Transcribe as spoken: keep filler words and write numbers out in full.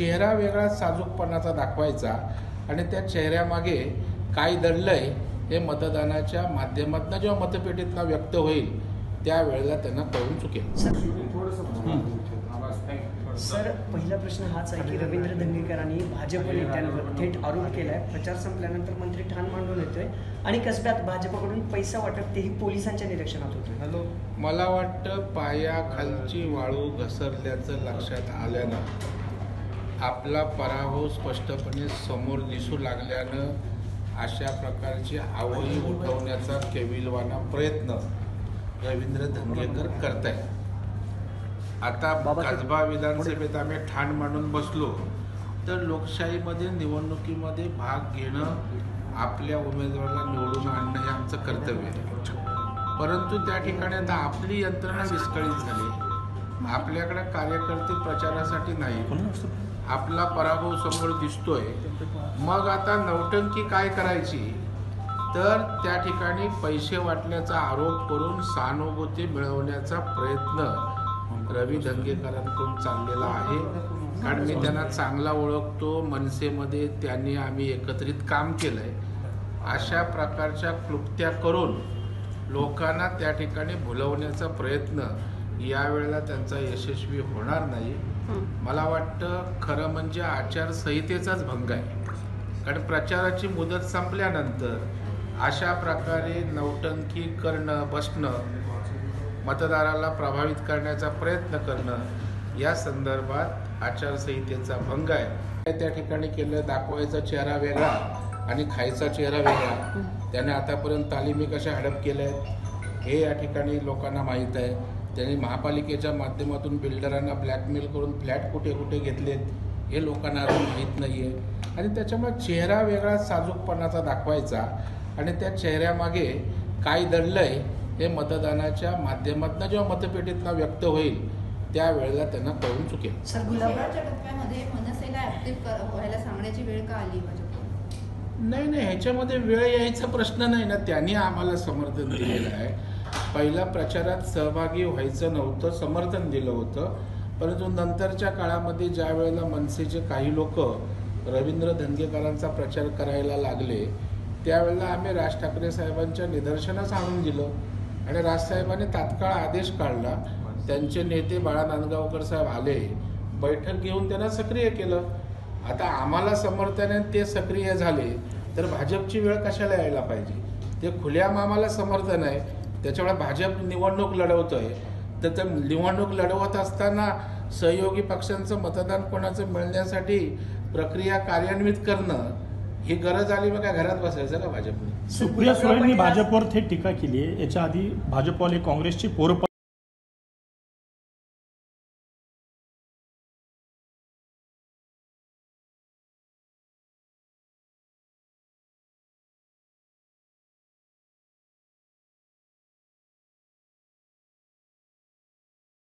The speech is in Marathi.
चेहरा वेगळा साजूकपणाचा दाखवायचा आणि त्या चेहऱ्यामागे काय दडलंय हे मतदानाच्या माध्यमातून जेव्हा मतपेटीतनं व्यक्त होईल त्यावेळेला त्यांना कळून चुकेल. सर, पहिला प्रश्न हाच आहे की रवींद्र धंगेकरांनी भाजप नेत्यांवर थेट आरोप केलाय. प्रचार संपल्यानंतर मंत्री ठाण मांडून येतोय आणि कसब्यात भाजपकडून पैसा वाटप तेही पोलिसांच्या निरीक्षणात होतोय. हॅलो, मला वाटतं पायाखालची वाळू घसरल्याचं लक्षात आल्यानं आपला पराभव स्पष्टपणे समोर दिसू लागल्यानं अशा प्रकारची आवळी उठवण्याचा केविलवाना प्रयत्न रवींद्र धंगेकर करतायत. आता कसबा विधानसभेत आम्ही ठाण मांडून बसलो तर लोकशाहीमध्ये निवडणुकीमध्ये भाग घेणं आपल्या उमेदवाराला निवडून आणणं हे आमचं कर्तव्य आहे. परंतु त्या ठिकाणी आता आपली यंत्रणा विस्कळीत झाली. आपल्याकडे कार्यकर्ते प्रचारासाठी नाही, आपला पराभव समोर दिसतोय. मग आता नौटंकी काय करायची तर त्या ठिकाणी पैसे वाटण्याचा आरोप करून सहानुभूती मिळवण्याचा प्रयत्न रवी धंगेकरांकडून चाललेला आहे. कारण मी त्यांना चांगला ओळखतो. मनसेमध्ये त्यांनी आम्ही एकत्रित काम केलंय. अशा प्रकारच्या क्लुप्त्या करून लोकांना त्या ठिकाणी भुलवण्याचा प्रयत्न यावेळेला त्यांचा यशस्वी होणार नाही. मला वाटतं खरं म्हणजे आचारसंहितेचाच भंग आहे. कारण प्रचाराची मुदत संपल्यानंतर अशा प्रकारे नौटंकी करणं, बसणं, मतदाराला प्रभावित करण्याचा प्रयत्न करणं या संदर्भात आचारसंहितेचा भंग आहे. त्या ठिकाणी केलं दाखवायचा चेहरा वेगळा आणि खायचा चेहरा वेगळा. त्याने आतापर्यंत तालिमी कशा हडप केल्या आहेत हे या ठिकाणी लोकांना माहीत आहे. त्यांनी महापालिकेच्या माध्यमातून बिल्डरांना ब्लॅकमेल करून फ्लॅट कुठे कुठे घेतलेत हे लोकांना अजून माहीत नाही आहे. आणि त्याच्यामुळे चेहरा वेगळा साजूकपणाचा दाखवायचा आणि त्या चेहऱ्यामागे काय दडलंय हे मतदानाच्या माध्यमातून जेव्हा मतपेटीतनं व्यक्त होईल त्यावेळेला त्यांना कळून चुकेल. सर, गुलाबाच्या टप्प्यामध्ये मनसेला ऍक्टिव्ह व्हायला सांगण्याची वेळ का आली भाजप? नाही नाही ह्याच्यामध्ये वेळ यायचा प्रश्न नाही ना. त्यांनी आम्हाला समर्थन दिलेलं आहे. पहिल्या प्रचारात सहभागी व्हायचं नव्हतं, समर्थन दिलं होतं. परंतु नंतरच्या काळामध्ये ज्या वेळेला मनसेचे काही लोक रवींद्र धंगेकरांचा प्रचार करायला लागले त्यावेळेला आम्ही राज ठाकरे साहेबांच्या निदर्शनास आणून दिलं आणि राजसाहेबांनी तात्काळ आदेश काढला. त्यांचे नेते बाळा नांदगावकर साहेब आले, बैठक घेऊन त्यांना सक्रिय केलं. आता आम्हाला समर्थन ते सक्रिय झाले तर भाजपची वेळ कशाला यायला पाहिजे? ते खुल्याम आम्हाला समर्थन आहे. त्याच्यामुळे भाजप निवडणूक लढवतोय तर ते निवडणूक लढवत असताना सहयोगी पक्षांचं मतदान कोणाचं मिळण्यासाठी प्रक्रिया कार्यान्वित करणं ही गरज आली. मग काय घरात बसायचं का भाजपने? सुप्रिया सुळेंनी भाजपवर थेट टीका केली आहे. याच्या आधी भाजपवाले काँग्रेसची पोरं